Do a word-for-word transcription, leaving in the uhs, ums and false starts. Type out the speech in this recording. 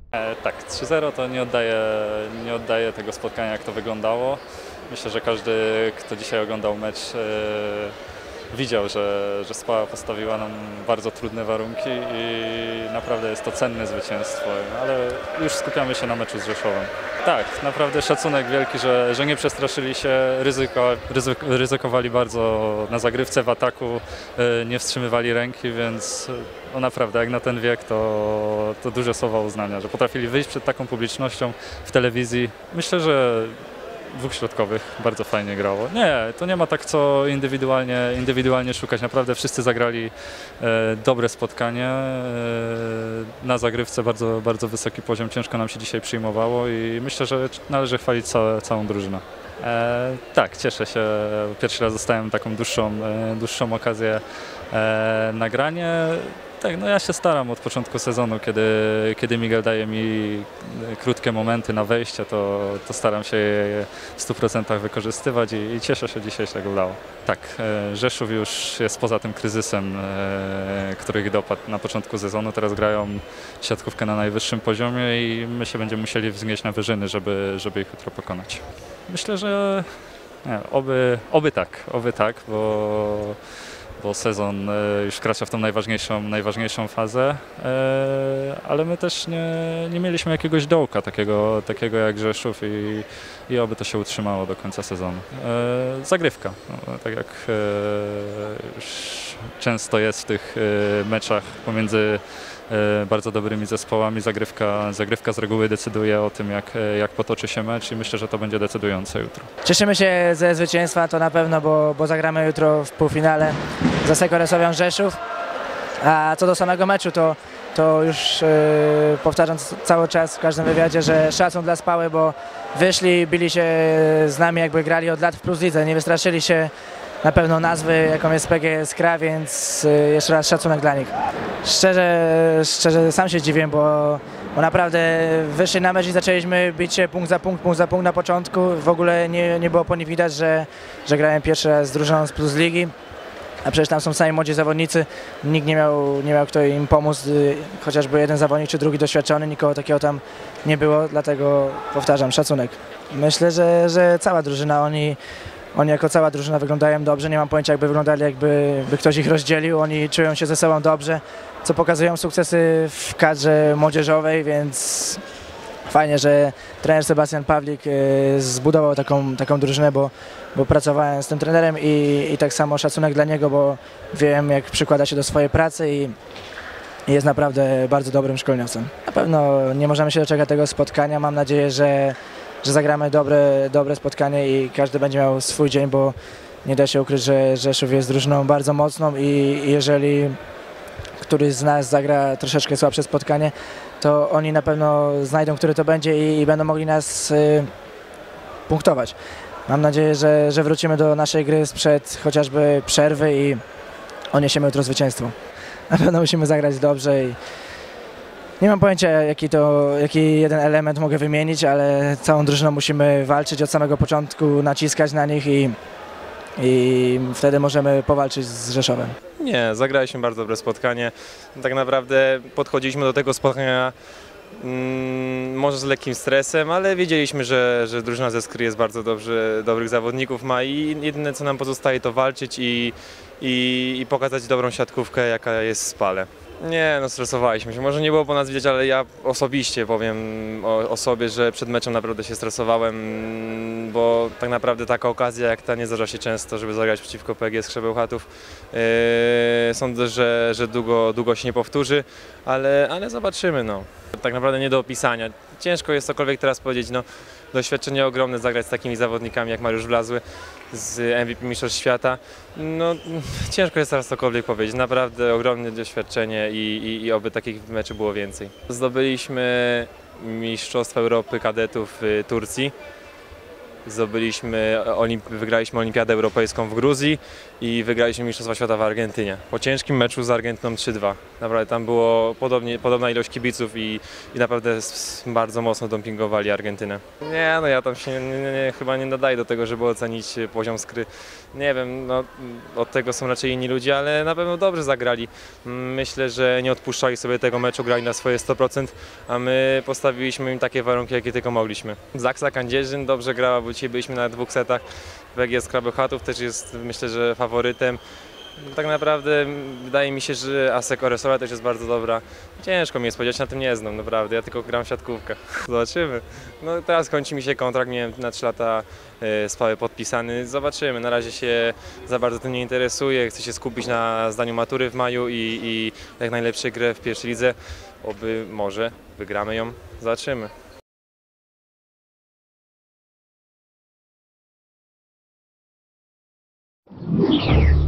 E, tak, trzy zero to nie oddaje, nie oddaje tego spotkania, jak to wyglądało. Myślę, że każdy, kto dzisiaj oglądał mecz, e, widział, że, że Spała postawiła nam bardzo trudne warunki i naprawdę jest to cenne zwycięstwo, ale już skupiamy się na meczu z Rzeszowem. Tak, naprawdę szacunek wielki, że, że nie przestraszyli się, ryzyko, ryzyk, ryzykowali bardzo na zagrywce, w ataku, e, nie wstrzymywali ręki, więc no naprawdę jak na ten wiek to, to duże słowa uznania, że potrafili wyjść przed taką publicznością w telewizji. Myślę, że dwóch środkowych bardzo fajnie grało. Nie, to nie ma tak co indywidualnie, indywidualnie szukać. Naprawdę wszyscy zagrali e, dobre spotkanie. E, na zagrywce bardzo, bardzo wysoki poziom. Ciężko nam się dzisiaj przyjmowało i myślę, że należy chwalić całe, całą drużynę. E, tak, cieszę się. Pierwszy raz dostałem taką dłuższą, e, dłuższą okazję e, nagranie. Tak, no ja się staram od początku sezonu, kiedy, kiedy Miguel daje mi krótkie momenty na wejście, to, to staram się je w stu procentach wykorzystywać i, i cieszę się dzisiaj, że tak udało. Tak, Rzeszów już jest poza tym kryzysem, który ich dopadł na początku sezonu. Teraz grają siatkówkę na najwyższym poziomie i my się będziemy musieli wznieść na wyżyny, żeby, żeby ich jutro pokonać. Myślę, że nie, oby, oby tak, oby tak, bo bo sezon już wkracza w tą najważniejszą, najważniejszą fazę, ale my też nie, nie mieliśmy jakiegoś dołka takiego, takiego jak Rzeszów i, i oby to się utrzymało do końca sezonu. Zagrywka, no, tak jak już często jest w tych meczach pomiędzy bardzo dobrymi zespołami, zagrywka, zagrywka z reguły decyduje o tym, jak, jak potoczy się mecz i myślę, że to będzie decydujące jutro. Cieszymy się ze zwycięstwa, to na pewno, bo, bo zagramy jutro w półfinale za Sekoresowią Rzeszów. A co do samego meczu, to, to już yy, powtarzam cały czas w każdym wywiadzie, że szacun dla Spały, bo wyszli, bili się z nami, jakby grali od lat w Plus Lidze, nie wystraszyli się na pewno nazwy, jaką jest P G S Kra, więc yy, jeszcze raz szacunek dla nich. Szczerze, szczerze sam się dziwię, bo, bo naprawdę wyszli na mecz i zaczęliśmy bić się punkt za punkt, punkt za punkt na początku. W ogóle nie, nie było po nich widać, że, że grałem pierwszy raz z drużyną z Plus Ligi. A przecież tam są sami młodzi zawodnicy, nikt nie miał, nie miał kto im pomóc, chociażby jeden zawodnik czy drugi doświadczony, nikogo takiego tam nie było, dlatego powtarzam, szacunek. Myślę, że, że cała drużyna, oni, oni jako cała drużyna wyglądają dobrze, nie mam pojęcia jakby wyglądali, jakby by ktoś ich rozdzielił, oni czują się ze sobą dobrze, co pokazują sukcesy w kadrze młodzieżowej, więc fajnie, że trener Sebastian Pawlik zbudował taką, taką drużynę, bo, bo pracowałem z tym trenerem i, i tak samo szacunek dla niego, bo wiem, jak przykłada się do swojej pracy i, i jest naprawdę bardzo dobrym szkoleniowcem. Na pewno nie możemy się doczekać tego spotkania, mam nadzieję, że, że zagramy dobre, dobre spotkanie i każdy będzie miał swój dzień, bo nie da się ukryć, że Rzeszów jest drużyną bardzo mocną i jeżeli któryś z nas zagra troszeczkę słabsze spotkanie, to oni na pewno znajdą, który to będzie i, i będą mogli nas y, punktować. Mam nadzieję, że, że wrócimy do naszej gry sprzed chociażby przerwy i odniesiemy jutro zwycięstwo. Na pewno musimy zagrać dobrze i nie mam pojęcia, jaki, to, jaki jeden element mogę wymienić, ale całą drużyną musimy walczyć od samego początku, naciskać na nich i i wtedy możemy powalczyć z Rzeszowem. Nie, zagraliśmy bardzo dobre spotkanie. Tak naprawdę podchodziliśmy do tego spotkania mm, może z lekkim stresem, ale wiedzieliśmy, że, że drużyna ze Skry jest bardzo dobrze, dobrych zawodników ma i jedyne co nam pozostaje to walczyć i, i, i pokazać dobrą siatkówkę, jaka jest w Spale. Nie, no stresowaliśmy się. Może nie było po nas widać, ale ja osobiście powiem o, o sobie, że przed meczem naprawdę się stresowałem, bo tak naprawdę taka okazja jak ta nie zdarza się często, żeby zagrać przeciwko P G S Krze Bełchatów. Yy, sądzę, że, że długo, długo się nie powtórzy, ale, ale zobaczymy. No. Tak naprawdę nie do opisania. Ciężko jest cokolwiek teraz powiedzieć. No, doświadczenie ogromne zagrać z takimi zawodnikami jak Mariusz Wlazły z M V P Mistrzostw Świata. No, ciężko jest teraz cokolwiek powiedzieć. Naprawdę ogromne doświadczenie i, i, i oby takich meczy było więcej. Zdobyliśmy Mistrzostwa Europy Kadetów w Turcji. zdobyliśmy, olimp- wygraliśmy Olimpiadę Europejską w Gruzji i wygraliśmy Mistrzostwa Świata w Argentynie. Po ciężkim meczu z Argentyną trzy dwa. Naprawdę tam było podobnie, podobna ilość kibiców i, i naprawdę s- bardzo mocno dopingowali Argentynę. Nie, no ja tam się nie, nie, nie, chyba nie nadaję do tego, żeby ocenić poziom skry. Nie wiem, no, od tego są raczej inni ludzie, ale na pewno dobrze zagrali. Myślę, że nie odpuszczali sobie tego meczu, grali na swoje sto procent, a my postawiliśmy im takie warunki, jakie tylko mogliśmy. Zaksa Kędzierzyn dobrze grała, bo dzisiaj byliśmy na dwóch setach. W G S Krabbechattów też jest, myślę, że faworytem. Tak naprawdę wydaje mi się, że Asseco Resova też jest bardzo dobra. Ciężko mi jest powiedzieć, na tym nie znam, naprawdę. Ja tylko gram w siatkówkę. Zobaczymy. No teraz kończy mi się kontrakt, miałem na trzy lata z P A E podpisany. Zobaczymy. Na razie się za bardzo tym nie interesuję. Chcę się skupić na zdaniu matury w maju i, i jak najlepszej grę w pierwszej lidze. Oby może wygramy ją. Zobaczymy. Yeah.